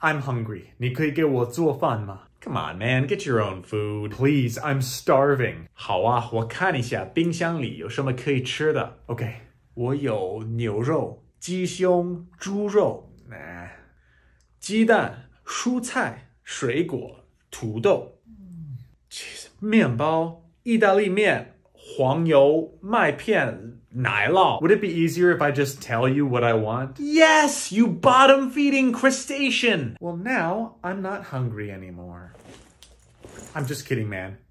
I'm hungry. 你可以给我做饭吗？ Come on, man, get your own food. Please, I'm starving. 好啊，我看一下冰箱里有什么可以吃的。 Okay. 我有牛肉、鸡胸、猪肉、 Nah. 鸡蛋、蔬菜、水果、土豆、面包、意大利面、黄油、麦片、奶酪。 Would it be easier if I just tell you what I want? Yes, you bottom-feeding crustacean! Well, now I'm not hungry anymore. I'm just kidding, man.